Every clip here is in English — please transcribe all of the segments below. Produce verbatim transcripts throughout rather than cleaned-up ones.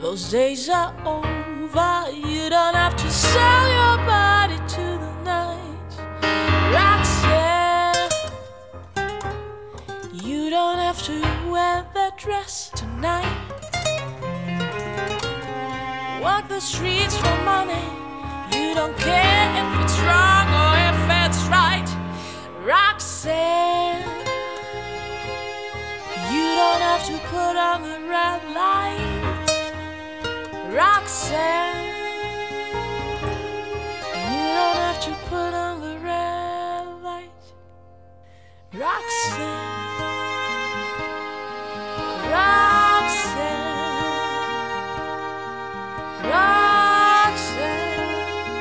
those days are over. You don't have to sell your body to the night, Roxanne. You don't have to wear that dress tonight. Walk the streets for money. You don't care if it's wrong or if it's right, Roxanne. You don't have to put on the red light, Roxanne. You don't have to put on the red light, Roxanne. Roxanne. Roxanne.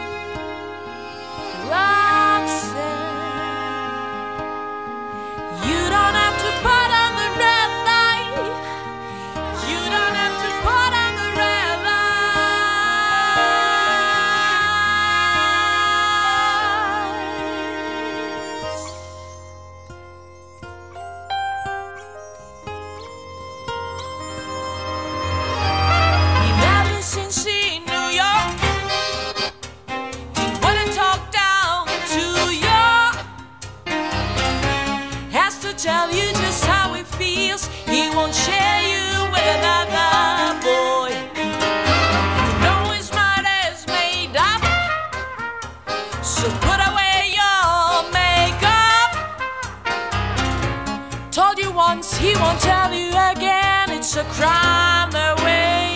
Roxanne. You don't have to put on the red light. You don't have to put on the red lights. He never seen see New York. He wouldn't talk down to you. Has to tell you just how he feels. He won't share you with another boy. You know his mind is made up, so put away your makeup. Told you once, he won't tell you again. It's a crime that way,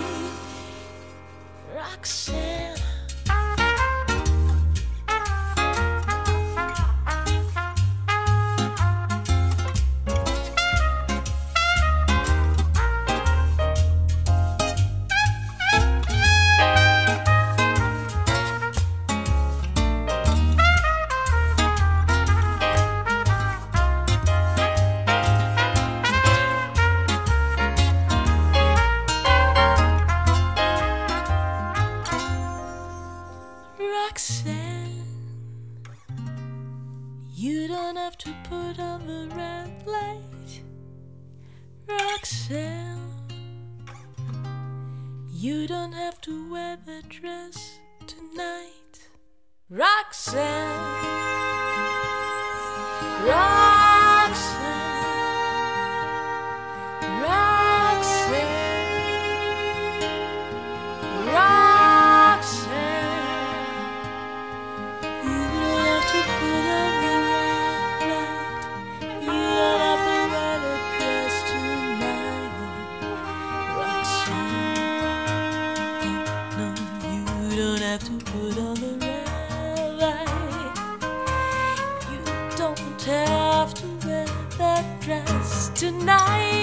Roxanne. Roxanne, you don't have to put on the red light, Roxanne. You don't have to wear that dress tonight, Roxanne. Roxanne. Roxanne. Roxanne. You don't have to put on the red light. You don't have to wear that dress tonight.